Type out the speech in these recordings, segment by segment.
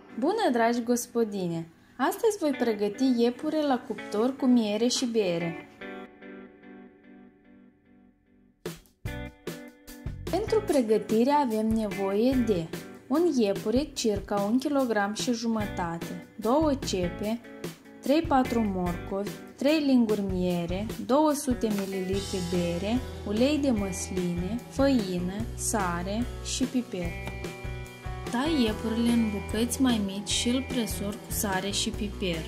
Bună, dragi gospodine! Astăzi voi pregăti iepure la cuptor cu miere și bere. Pentru pregătire avem nevoie de un iepure, circa 1,5 kg, 2 cepe, 3-4 morcovi, 3 linguri miere, 200 ml bere, ulei de măsline, făină, sare și piper. Tai iepurile în bucăți mai mici și îl presor cu sare și piper.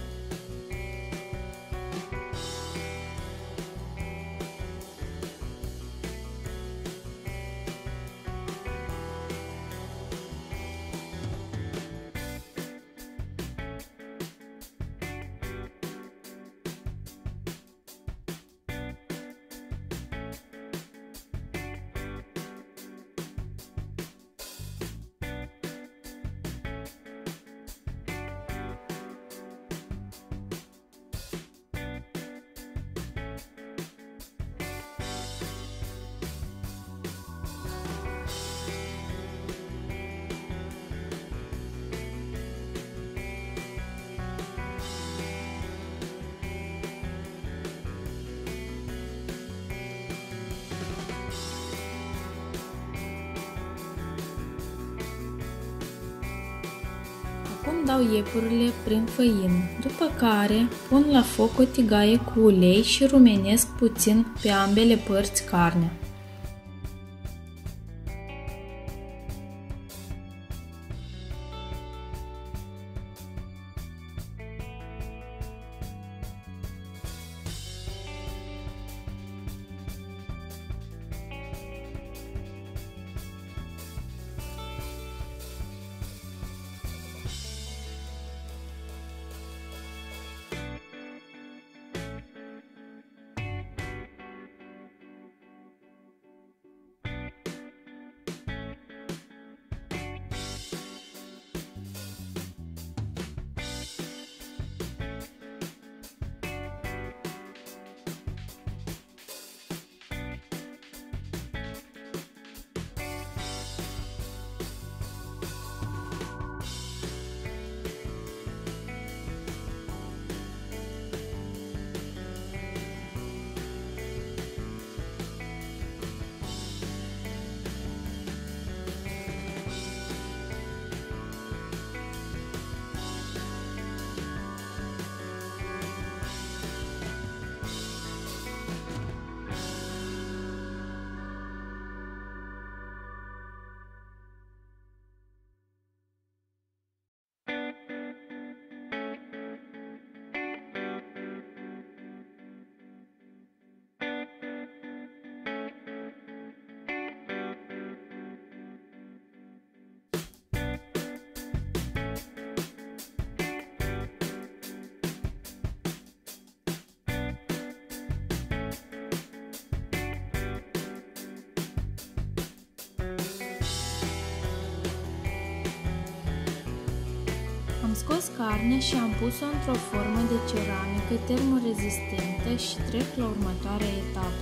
Acum dau iepurile prin făină, după care pun la foc o tigaie cu ulei și rumenesc puțin pe ambele părți carnea. Am scos carnea și am pus-o într-o formă de ceramică termorezistentă și trec la următoarea etapă.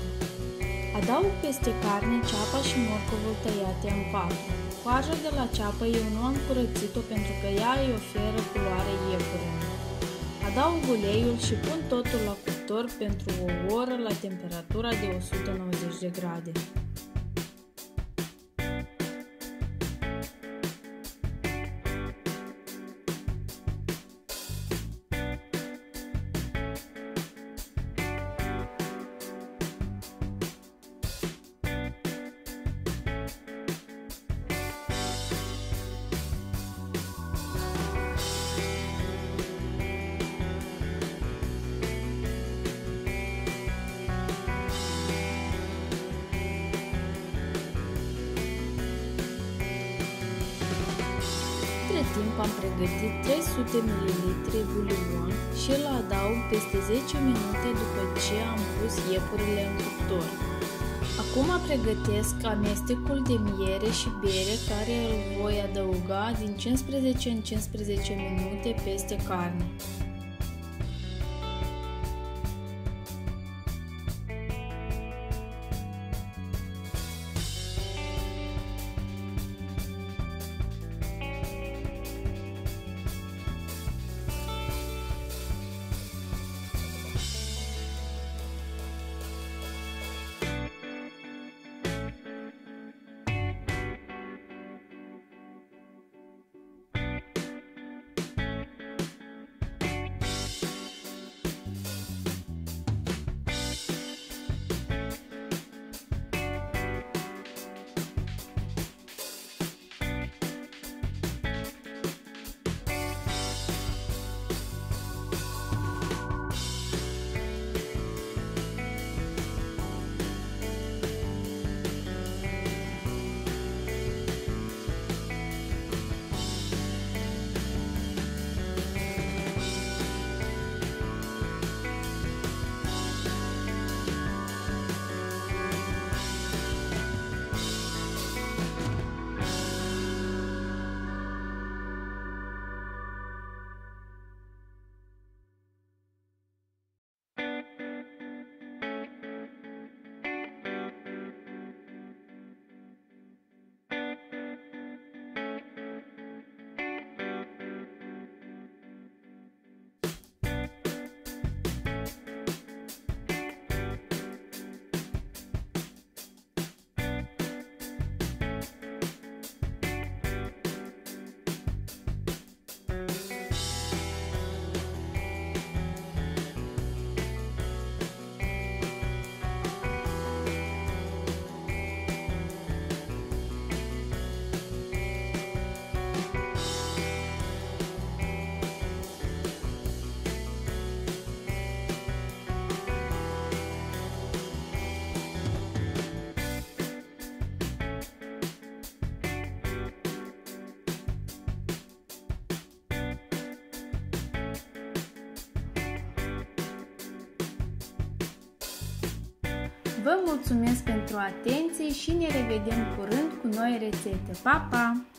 Adaug peste carne ceapa și morcovul tăiate în patru. Coaja de la ceapă eu nu am curățit-o pentru că ea îi oferă culoare iepurilor. Adaug uleiul și pun totul la cuptor pentru o oră la temperatura de 190 de grade. Între timp am pregătit 300 ml bulion și îl adaug peste 10 minute după ce am pus iepurile în cuptor. Acum pregătesc amestecul de miere și bere care îl voi adăuga din 15 în 15 minute peste carne. Vă mulțumesc pentru atenție și ne revedem curând cu noi rețete. Pa, pa!